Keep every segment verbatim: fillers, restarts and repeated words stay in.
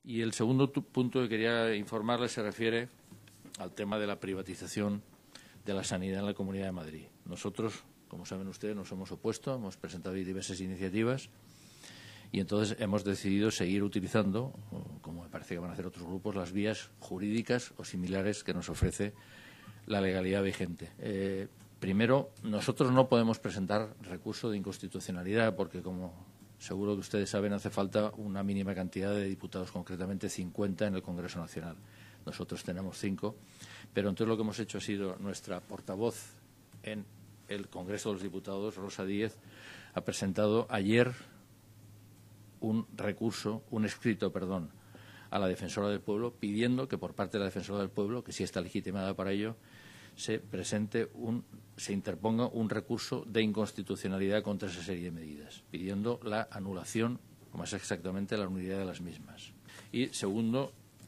Y el segundo punto que quería informarles se refiere al tema de la privatización de la sanidad en la Comunidad de Madrid. Nosotros, como saben ustedes, nos hemos opuesto, hemos presentado diversas iniciativas y entonces hemos decidido seguir utilizando, como me parece que van a hacer otros grupos, las vías jurídicas o similares que nos ofrece la legalidad vigente. Eh, primero, nosotros no podemos presentar recurso de inconstitucionalidad porque, como seguro que ustedes saben, hace falta una mínima cantidad de diputados, concretamente cincuenta en el Congreso Nacional. Nosotros tenemos cinco, pero entonces lo que hemos hecho ha sido nuestra portavoz en el Congreso de los Diputados, Rosa Díez, ha presentado ayer un recurso, un escrito, perdón, a la Defensora del Pueblo, pidiendo que por parte de la Defensora del Pueblo, que sí está legitimada para ello, se presente un, se interponga un recurso de inconstitucionalidad contra esa serie de medidas, pidiendo la anulación, o más exactamente la nulidad de las mismas. Y segundo,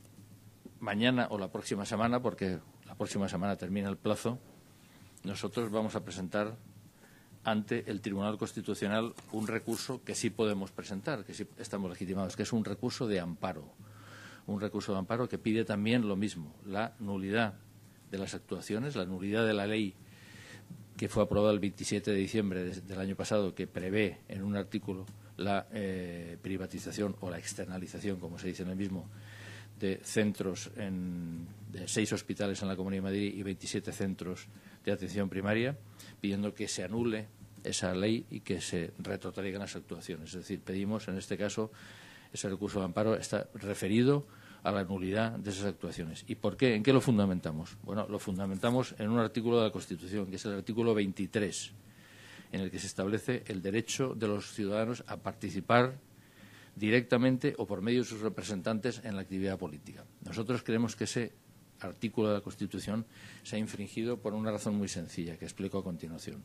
mañana o la próxima semana, porque la próxima semana termina el plazo, nosotros vamos a presentar ante el Tribunal Constitucional un recurso que sí podemos presentar, que sí estamos legitimados, que es un recurso de amparo. Un recurso de amparo que pide también lo mismo, la nulidad de las actuaciones, la nulidad de la ley que fue aprobada el veintisiete de diciembre de, del año pasado, que prevé en un artículo la eh, privatización o la externalización, como se dice en el mismo, de centros, en, de seis hospitales en la Comunidad de Madrid y veintisiete centros de atención primaria, pidiendo que se anule esa ley y que se retrotraigan las actuaciones. Es decir, pedimos, en este caso, ese recurso de amparo está referido a la nulidad de esas actuaciones. ¿Y por qué? ¿En qué lo fundamentamos? Bueno, lo fundamentamos en un artículo de la Constitución, que es el artículo veintitrés, en el que se establece el derecho de los ciudadanos a participar directamente o por medio de sus representantes en la actividad política. Nosotros creemos que ese artículo de la Constitución se ha infringido por una razón muy sencilla, que explico a continuación.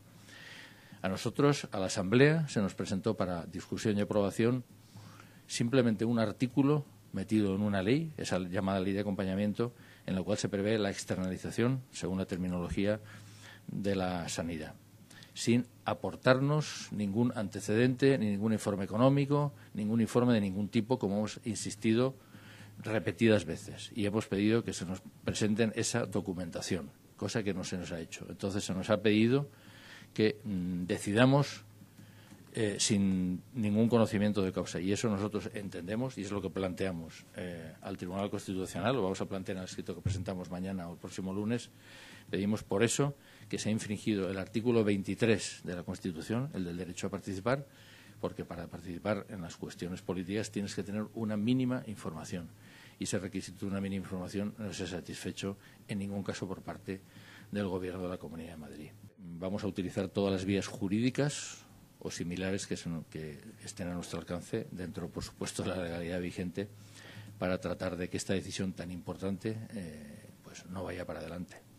A nosotros, a la Asamblea, se nos presentó para discusión y aprobación simplemente un artículo metido en una ley, esa llamada ley de acompañamiento, en la cual se prevé la externalización, según la terminología, de la sanidad, sin aportarnos ningún antecedente, ni ningún informe económico, ningún informe de ningún tipo, como hemos insistido repetidas veces. Y hemos pedido que se nos presenten esa documentación, cosa que no se nos ha hecho. Entonces se nos ha pedido que mmm, decidamos eh, sin ningún conocimiento de causa. Y eso nosotros entendemos y es lo que planteamos eh, al Tribunal Constitucional, lo vamos a plantear en el escrito que presentamos mañana o el próximo lunes. Pedimos por eso que se ha infringido el artículo veintitrés de la Constitución, el del derecho a participar, porque para participar en las cuestiones políticas tienes que tener una mínima información. Y ese requisito de una mínima información no se ha satisfecho en ningún caso por parte del Gobierno de la Comunidad de Madrid. Vamos a utilizar todas las vías jurídicas o similares que, son, que estén a nuestro alcance, dentro, por supuesto, de la legalidad vigente, para tratar de que esta decisión tan importante eh, pues no vaya para adelante.